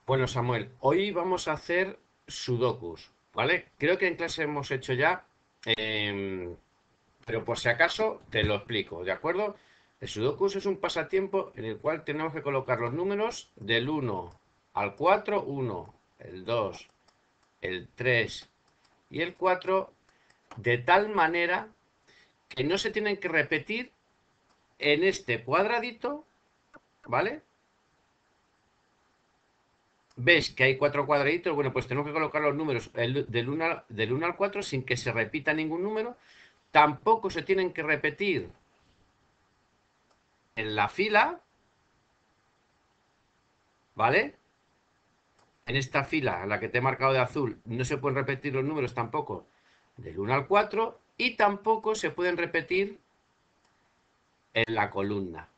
Bueno, Samuel, hoy vamos a hacer sudokus, ¿vale? Creo que en clase hemos hecho ya, em, pero por si acaso te lo explico, ¿de acuerdo? El sudokus es un pasatiempo en el cual tenemos que colocar los números del 1 al 4, 1, el 2, el 3 y el 4, de tal manera que no se tienen que repetir en este cuadradito, ¿vale? Ves que hay cuatro cuadraditos, bueno, pues tenemos que colocar los números del uno al 4 sin que se repita ningún número. Tampoco se tienen que repetir en la fila, ¿vale? En esta fila, la que te he marcado de azul, no se pueden repetir los números tampoco del 1 al 4 y tampoco se pueden repetir en la columna,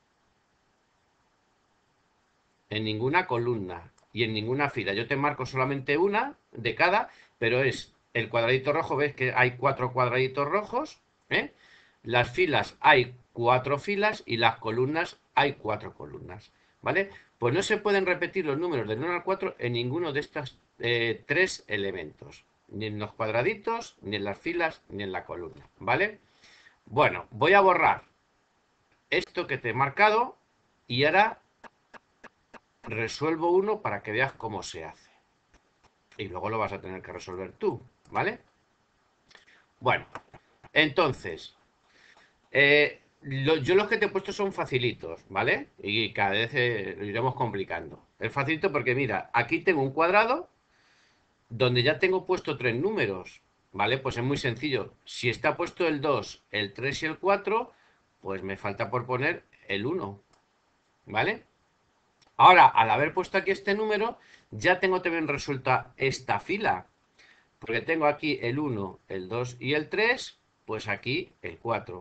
en ninguna columna y en ninguna fila. Yo te marco solamente una de cada, pero es el cuadradito rojo, ves que hay cuatro cuadraditos rojos, ¿eh? Las filas hay cuatro filas y las columnas hay cuatro columnas, ¿vale? Pues no se pueden repetir los números del 1 al 4 en ninguno de estos tres elementos, ni en los cuadraditos, ni en las filas, ni en la columna, ¿vale? Bueno, voy a borrar esto que te he marcado y ahora resuelvo uno para que veas cómo se hace. Y luego lo vas a tener que resolver tú, ¿vale? Bueno, entonces, yo los que te he puesto son facilitos, ¿vale? Y cada vez lo iremos complicando. Es facilito porque mira, aquí tengo un cuadrado donde ya tengo puesto tres números, ¿vale? Pues es muy sencillo. Si está puesto el 2, el 3 y el 4, pues me falta por poner el 1, ¿vale? Ahora, al haber puesto aquí este número, ya tengo también resuelta esta fila, porque tengo aquí el 1, el 2 y el 3, pues aquí el 4,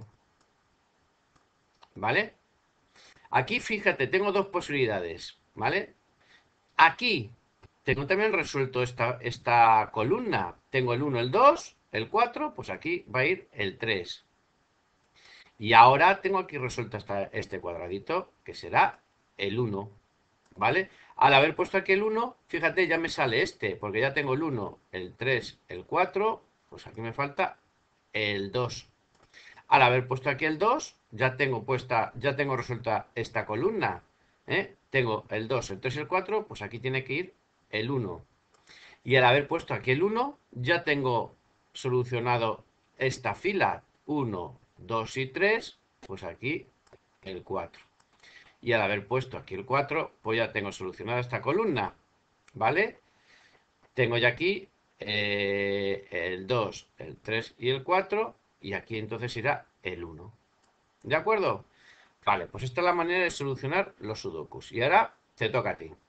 ¿vale? Aquí, fíjate, tengo dos posibilidades, ¿vale? Aquí tengo también resuelto esta columna. Tengo el 1, el 2, el 4, pues aquí va a ir el 3. Y ahora tengo aquí resuelto este cuadradito, que será el 1, ¿vale? Al haber puesto aquí el 1, fíjate, ya me sale este, porque ya tengo el 1, el 3, el 4, pues aquí me falta el 2. Al haber puesto aquí el 2, ya tengo resuelta esta columna, ¿eh? Tengo el 2, el 3 y el 4, pues aquí tiene que ir el 1. Y al haber puesto aquí el 1, ya tengo solucionado esta fila. 1, 2 y 3, pues aquí el 4. Y al haber puesto aquí el 4, pues ya tengo solucionada esta columna, ¿vale? Tengo ya aquí el 2, el 3 y el 4, y aquí entonces irá el 1. ¿De acuerdo? Vale, pues esta es la manera de solucionar los sudokus. Y ahora te toca a ti.